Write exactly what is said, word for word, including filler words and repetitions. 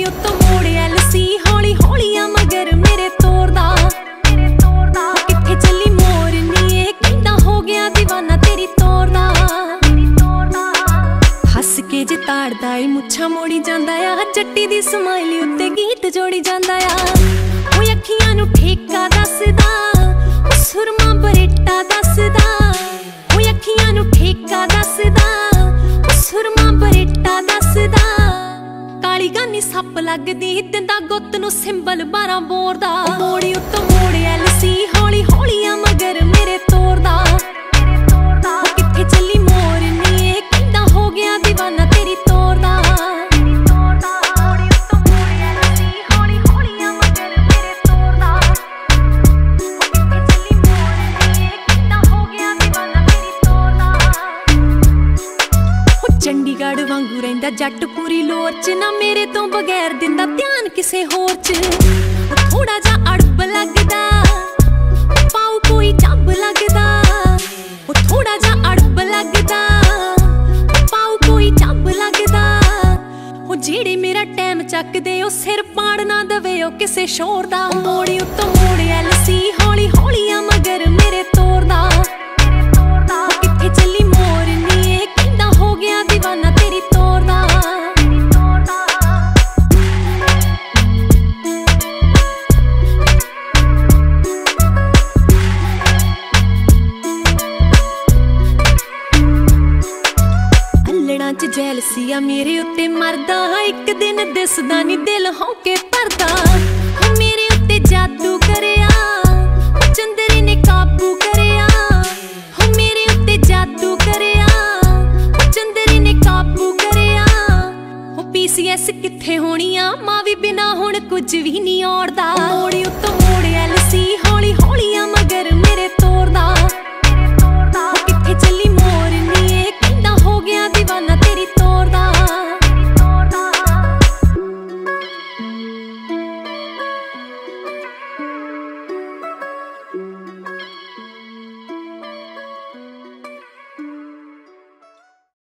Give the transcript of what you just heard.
उत्तों मोड़ एलसी हौली हौलिया मगर मेरे तोरदा किथे चली मोरनी ए कहंदा हो गया दीवाना तेरी तोरदा हस के जे ताड़दा ए मुच्छां मोड़ी जांदा आ जट्टी दी समाइली उत्ते गीत जोड़ी जांदा आ ओ अखियां नू ठेका दसदा ओ सुरमा बरेटा दसदा ओ अखियां नू ठेका दसदा ओ सुरमा बरेटा दसदा काली गानी सप लगदी दिंदा गुत्त नू सिंबल बारां बोर दा मोड़ी उत्तों मोड़ एलसी हौली हौलिया मगर मेरे तोरदा किथे चली मोरनी ए कहंदा हो गया दीवाना तेरी तोरदा चंडीगढ़ वांगू रहिंदा जट पूरी लोर च ना मेरे तो बगैर दिंदा ध्यान किसे होर च थोड़ा जा अड़ब लगदा पाऊ कोई चब लगदा थोड़ा जा अड़ब लगदा पाऊ कोई चब लगदा जेड़े मेरा टैम चकदे ओ सिर पाड़ ना दवे ओ किसे शोर दा मोड़ी उत्तों मोड़ एलसी हौली हौलिया मगर मेरे तोरदा किथे चली मोरनी ए कहंदा हो गया दीवाना तेरी तोरदा अल्लड़ां च जैलसिया मेरे उत्ते मरदा एक दिन दिसदा नी दिल हौके भरदा मेरे उत्ते जादू करिया चंदरी ने काबू करिया मेरे उत्ते जादू करिया चंदरी ने काबू करिया पीसीएस किथे होनी आ मां भी बिना हुण कुछ भी नहीं औड़दा।